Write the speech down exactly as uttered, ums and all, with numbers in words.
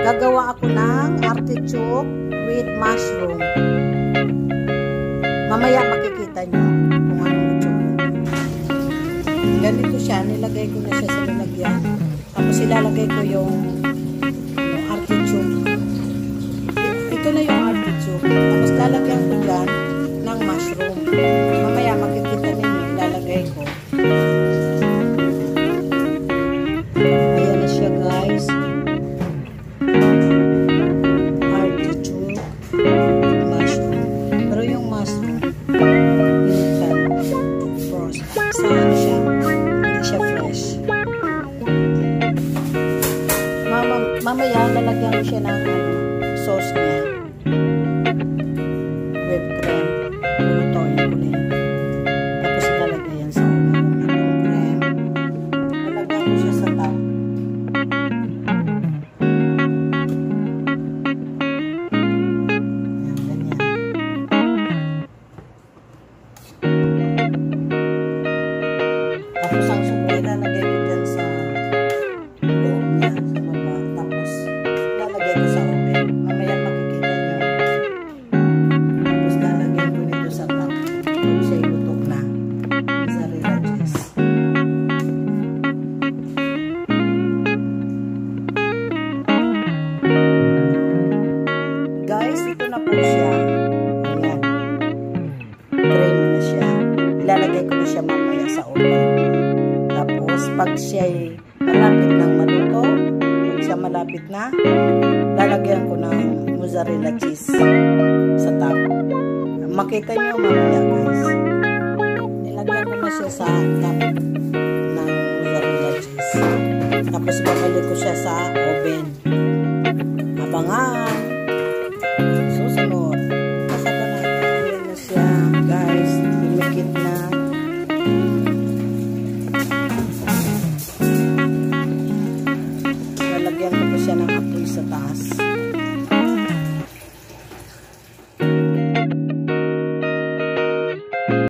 gagawa ako ng artichoke with mushroom. Mamaya makikita nyo kung anong itsura. Ganito siya, nilagay ko na siya sa lalagyan. Tapos ilalagay ko yung, yung artichoke. Ito na yung artichoke. Tapos lalagyan ko dyan ng mushroom. Mamaya makikita ninyo, ilalagay ko. Ayan na siya, guys. Artichoke. Mushroom. Pero yung mushroom, initan. Frost. Saan siya? Hindi siya fresh. Mama, mamaya, lalagyan ko siya ng sauce niya. Whipped cream. Lutuin ko na yun. Tapos ilalagay yan sa whipped cream. Lalagyan ko siya sa top. Yan, ganyan. Tapos ang suko ilalagay ko dyan sa loob niya, sa baba. Tapos lalagay ko sa oven. Mamaya makikita nyo. Tapos lalagay ko nito sa top. Kung siya ilutok na. Mozzarella cheese. Guys, ito na po siya. Ayan. Creamy na siya. Ilalagay ko na siya mamaya sa oven. Tapos, pag siya malapit ng maluto, pag siya malapit na, lalagyan ko ng mozzarella cheese sa top. Makita nyo mamaya, guys. Nilagyan ko na siya sa top ng mozzarella cheese. Tapos, babalik ko siya sa oven. Abangan! Susunod. Kasama natin. Ayan na siya, guys. Lumikit na. Lalagyan ko po siya ng apoy sa taas.